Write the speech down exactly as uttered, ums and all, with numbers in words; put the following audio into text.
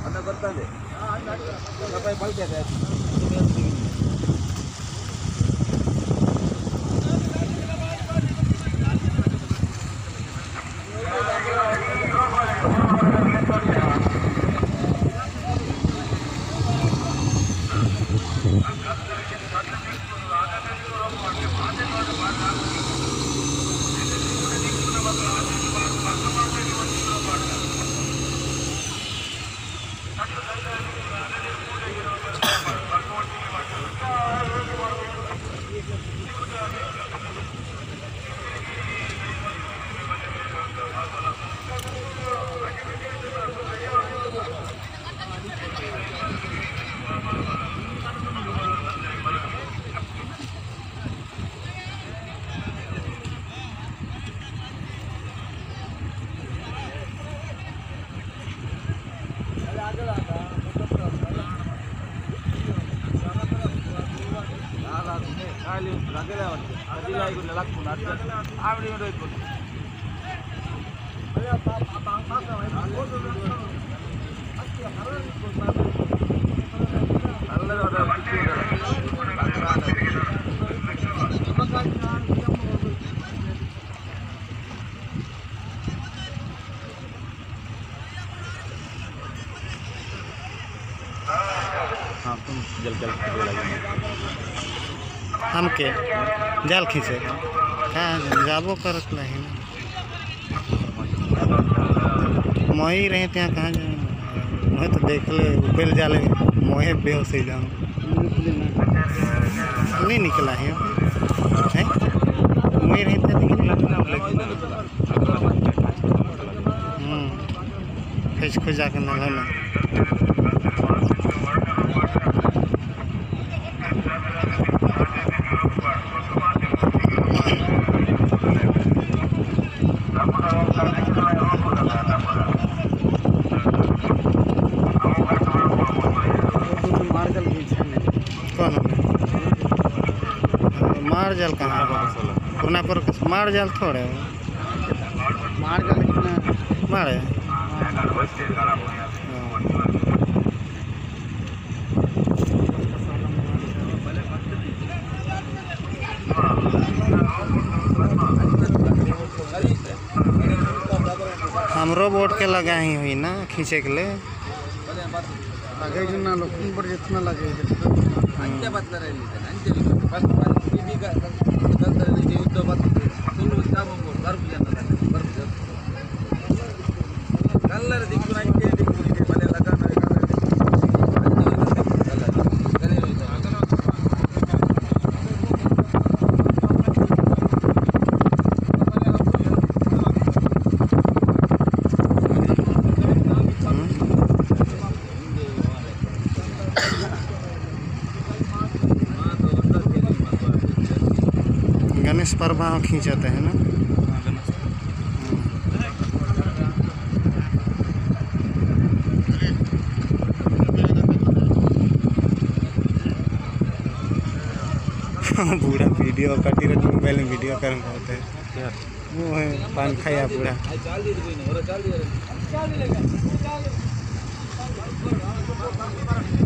ಅನ್ನ ಬರ್ತದೆ ರೂಪಾಯಿ ಬಲ್ತದೆ ఖాళీ దగ్గరే ఉంది అది ఐదు లక్షలు ఆవిడ అయిపోతుంది हाँ तुम जल जल हमके जाल खींचे कहाँ जाबो करत नहीं मोही रहे थे कहाँ जाए मैं तो देख ले ऊपर जाले मोहे बेहोश ही जाऊँ नहीं निकला है मोही रहे थे खिंच खुजा के नल ना मार जाल कहाँ पुरना पर मार जाल थोड़े मार जाल कितना मारे हमरो बोट के लगा ही हुई ना खींचे के लिए लगे जो ना लोग पर जितना लगे अंटे बदल रहे हैं अंटे बस बीबी का बदल रहे हैं युद्ध बदल सुन उसका वो गर्व जाना है गर्व कलर दिखो ना अंटे दिखो नहीं भले लगा ना गणेश पर्व खींचते हैं ना बूढ़ा वीडियो कटी रहे मोबाइल में वीडियो कर होते हैं वो है पान खाया बूढ़ा।